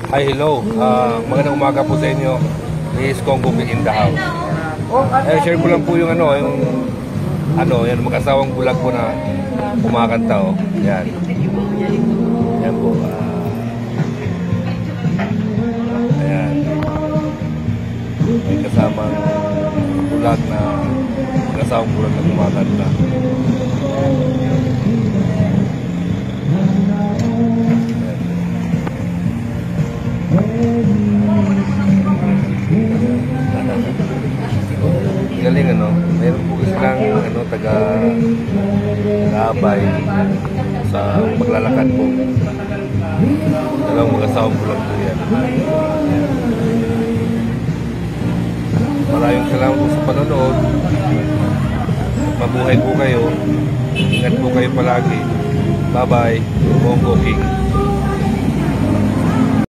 Hi, hello. Magandang umaga po sa inyo. This is Congo in the house. Share ko lang po yung yan, mag-asawang bulag po na kumakanta, oh. Yan. Yan po. Ayan. May kasamang bulag na mag-asawang bulag na kumakanta. Galing meron po silang taga-abay sa paglalakad po. Dalawang mag-asawang bulag po yan. Maraming salamat po sa panonood. Mabuhay po kayo. Ingat po kayo palagi. Bye bye. Bongo King.